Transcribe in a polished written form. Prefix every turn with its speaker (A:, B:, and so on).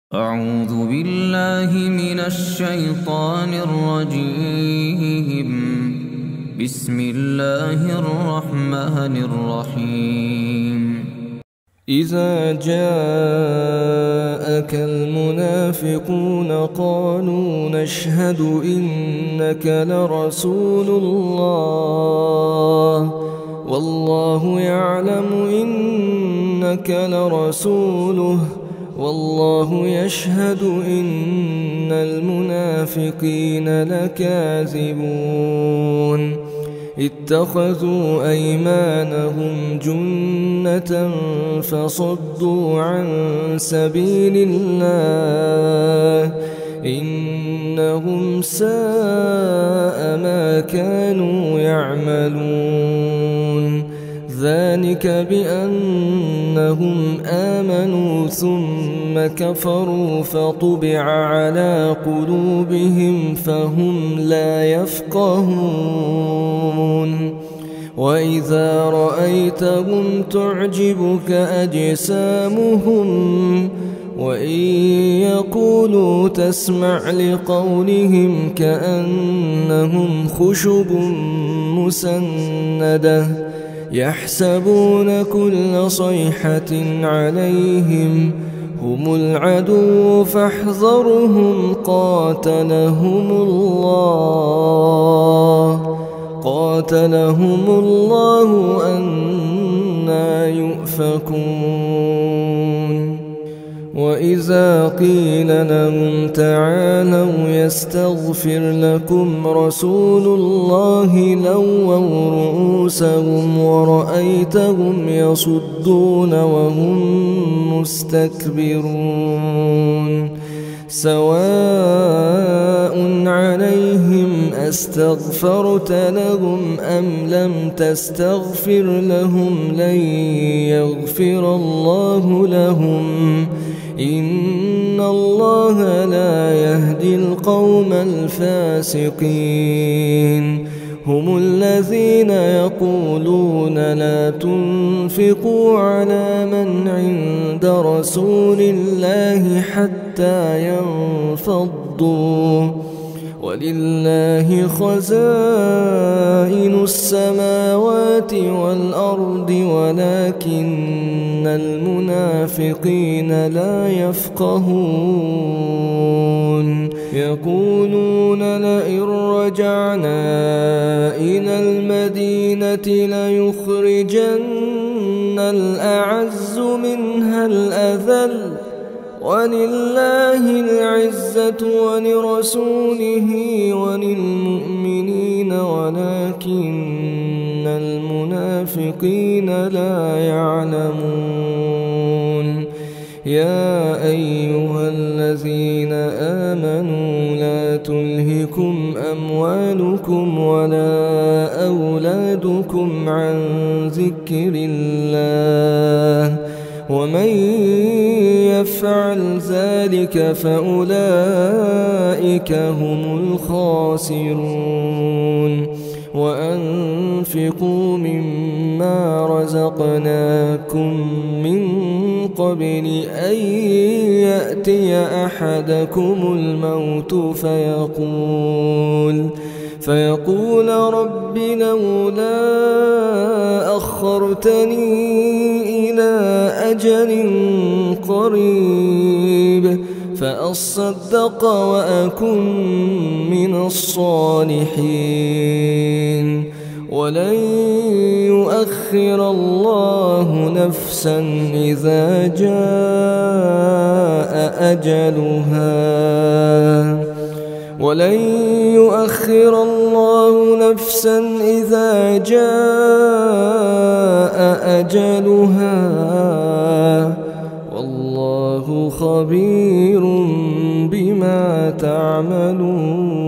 A: أعوذ بالله من الشيطان الرجيم. بسم الله الرحمن الرحيم.
B: إذا جاءك المنافقون قالوا نشهد إنك لرسول الله والله يعلم إنك لرسوله والله يشهد إن المنافقين لكاذبون اتخذوا أيمانهم جنة فصدوا عن سبيل الله إنهم ساء ما كانوا يعملون ذلك بأنهم آمنوا ثم كفروا فطبع على قلوبهم فهم لا يفقهون وإذا رأيتهم تعجبك أجسامهم وإن يقولوا تسمع لقولهم كأنهم خشب مسندة يحسبون كل صيحة عليهم هم العدو فاحذرهم قاتلهم الله أنى يؤفكون وإذا قيل لهم تعالوا يستغفر لكم رسول الله لووا رؤوسهم ورأيتهم يصدون وهم مستكبرون سواء عليهم أستغفرت لهم أم لم تستغفر لهم لن يغفر الله لهم إن الله لا يهدي القوم الفاسقين هم الذين يقولون لا تنفقوا على من عند رسول الله حتى ينفضوا ولله خزائن السماوات والأرض ولكن المنافقين لا يفقهون يقولون لئن رجعنا إلى المدينة ليخرجن الأعز منها الأذل ولله العزة ولرسوله وللمؤمنين ولكن المنافقين لا يعلمون يا أيها الذين آمنوا لا تلهكم أموالكم ولا أولادكم عن ذكر الله ومن يفعل ذلك فأولئك هم الخاسرون وأنفقوا مما رزقناكم من قبل أن يأتي أحدكم الموت فيقول رب لولا أخرتني إلى أجل قريب فأصدق وأكن من الصالحين ولن يؤخر الله نفسا إذا جاء أجلها ولن يؤخر الله نفسا إذا جاء أجلها والله خبير بما تعملون.